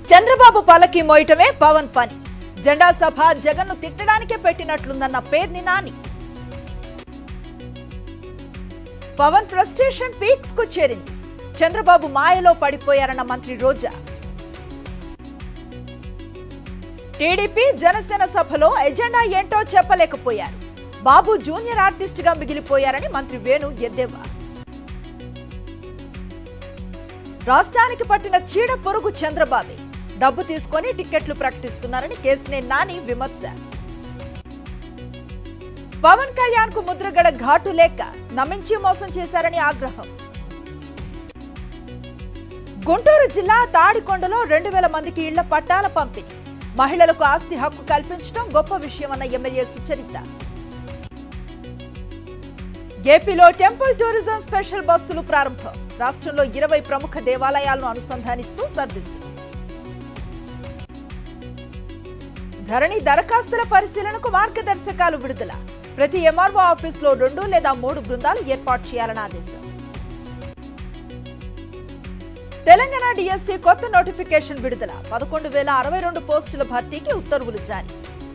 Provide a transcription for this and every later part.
చంద్రబాబు పలకి మోయటమే పవన్ పని. జెండా సభ జగన్ను తిట్టడానికే పెట్టినట్లుందన్న పేర్ని నాని. పవన్ ఫ్రస్ట్రేషన్ పీక్స్ కు చేరింది. చంద్రబాబు మాయలో పడిపోయారన్న మంత్రి రోజా. టీడీపీ జనసేన సభలో ఎజెండా ఏంటో చెప్పలేకపోయారు. బాబు జూనియర్ ఆర్టిస్ట్ గా మిగిలిపోయారని మంత్రి వేణు ఎద్దేవా. రాష్ట్రానికి పట్టిన చీడ పొరుగు చంద్రబాబే. డబ్బు తీసుకొని టికెట్లు ప్రకటిస్తున్నారని కేసినేని నాని విమర్శ. పవన్ కళ్యాణ్ కు ముద్రగడ ఘాటు లేక నమ్మించి మోసం చేశారని ఆగ్రహం. గుంటూరు జిల్లా తాడికొండలో 2000 మందికి ఇళ్ల పట్టాల పంపిణీ. మహిళలకు ఆస్తి హక్కు కల్పించడం గొప్ప విషయమన్న ఎమ్మెల్యే సుచరిత. ఏపీలో టెంపుల్ టూరిజం స్పెషల్ బస్సులు ప్రారంభం. రాష్ట్రంలో 20 ప్రముఖ దేవాలయాలను అనుసంధానిస్తూ సర్వీసు. ధరణి దరఖాస్తుల పరిశీలనకు మార్గదర్శకాలు విడుదల. ప్రతి ఎంఆర్ఓ ఆఫీసులో 2 లేదా 3 బృందాలు ఏర్పాటు చేయాలని ఆదేశం. తెలంగాణ డిఎస్సి కొత్త నోటిఫికేషన్ విడుదల. 11,062 పోస్టుల భర్తీకి ఉత్తర్వులు జారీ.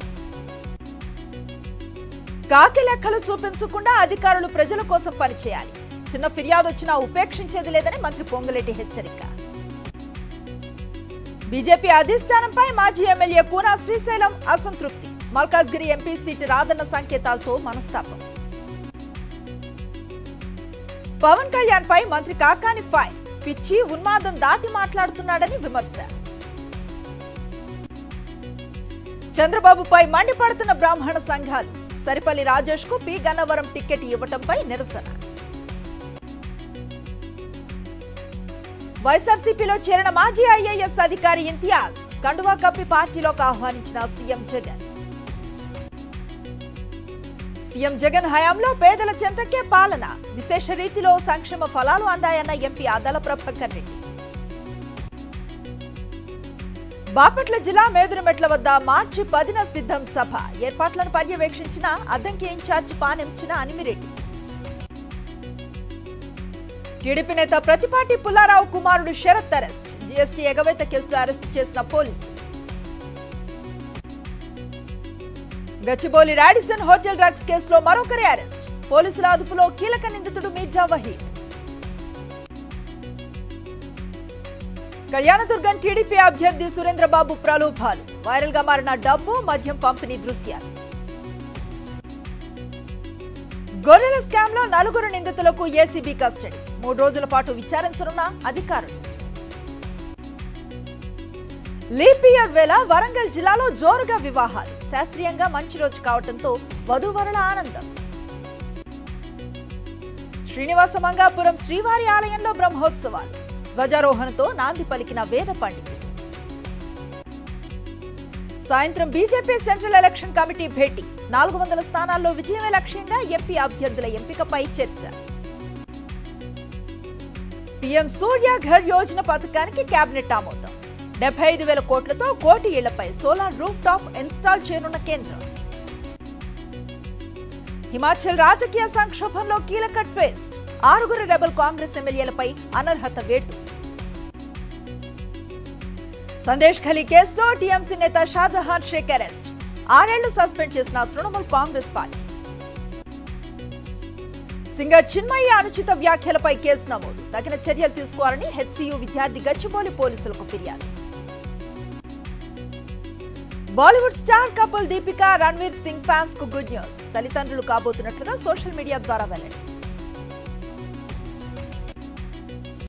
కాకి లెక్కలు చూపించకుండా అధికారులు ప్రజల కోసం పనిచేయాలి. చిన్న ఫిర్యాదు వచ్చినా ఉపేక్షించేది లేదని మంత్రి పొంగులేటి హెచ్చరిక. బీజేపీ అధిష్టానంపై మాజీ ఎమ్మెల్యే కూనా శ్రీశైలం అసంతృప్తి. మల్కాజ్గిరి ఎంపీ సీటు రాదన్న సంకేతాలతో మనస్తాపం. పవన్ కళ్యాణ్ పై మంత్రి కాకాని ఫైర్. పిచ్చి ఉన్మాదం దాటి మాట్లాడుతున్నాడని విమర్శ. చంద్రబాబుపై మండిపడుతున్న బ్రాహ్మణ సంఘాలు. సరిపల్లి రాజేష్ కు పి గన్నవరం టికెట్ ఇవ్వటంపై నిరసన. వైఎస్ఆర్సీపీలో చేరిన మాజీ ఐఏఎస్ అధికారి ఇంతియాజ్ కండువా కప్పి పార్టీలోకి ఆహ్వానించిన సీఎం జగన్. సీఎం జగన్ హయాంలో పేదల చెంతకే పాలన. విశేష రీతిలో సంక్షేమ ఫలాలు అందాయన్న ఎంపీ ఆదాల ప్రభాకర్ రెడ్డి. బాపట్ల జిల్లా మేదురుమెట్ల వద్ద మార్చి 10న సిద్ధం సభ. ఏర్పాట్లను పర్యవేక్షించిన అద్దంకి ఇన్ఛార్జి పానెంచిన అనిమిరెడ్డి. టీడీపీ నేత ప్రతిపాటి పుల్లారావు కుమారుడు శరత్ అరెస్ట్. జీఎస్టీ ఎగవేత కేసులో అరెస్టు చేసిన police. Gachibowli Radisson hotel drugs కేసులో మరొకరి అరెస్ట్. పోలీసుల అదుపులో కీలక నిందితుడు మీర్జా వహీద్. కళ్యాణదుర్గం టీడీపీ అభ్యర్థి సురేంద్రబాబు ప్రలోభాలు. వైరల్ గా మారిన డబ్బు మద్యం పంపిణీ దృశ్యాలు. గొర్రెల స్కామ్ లో 4 నిందితులకు ఏసీబీ కస్టడీ. 3 రోజుల పాటు విచారించనున్న అధికారులు. లీప్ ఇయర్ వేళ వరంగల్ జిల్లాలో జోరుగా వివాహాలు. శాస్త్రీయంగా మంచి రోజు కావడంతో వధూవరుల ఆనందం. శ్రీనివాస మంగాపురం శ్రీవారి ఆలయంలో బ్రహ్మోత్సవాలు. ధ్వజారోహణతో నాంది పలికిన వేద పండితులు. సాయంత్రం బీజేపీ సెంట్రల్ ఎలక్షన్ కమిటీ భేటీ. 400 స్థానాల్లో విజయమే లక్ష్యంగా ఎంపీ అభ్యర్థుల ఎంపికపై చర్చ. పీఎం సూర్య ఘర్ యోజన పథకానికి కేబినెట్ ఆమోదం. 75,000 కోట్లతో 1 కోటి ఇళ్లపై సోలార్ రూఫ్ టాప్ ఇన్స్టాల్ చేయనున్న కేంద్రం. హిమాచల్ రాజకీయ సంక్షోభంలో కీలక ట్విస్ట్. 6 రెబల్ కాంగ్రెస్ ఎమ్మెల్యేలపై అనర్హత వేటు. సందేశ్ ఖలీ కేసులో టీఎంసీ నేత షాజహాన్ షేక్ అరెస్ట్. 6 ఏళ్లు సస్పెండ్ చేసిన తృణమూల్ కాంగ్రెస్ పార్టీ. సింగర్ చిన్మయ్య అనుచిత వ్యాఖ్యలపై కేసు నమోదు. తగిన చర్యలు తీసుకోవాలని హెచ్సియు విద్యార్థి గచ్చిబౌలి పోలీసులకు ఫిర్యాదు. Bollywood star couple Deepika Ranveer Singh fans కు గుడ్ న్యూస్. తల్లిదండ్రులు కాబోతున్నట్లుగా సోషల్ మీడియా ద్వారా వెల్లడి.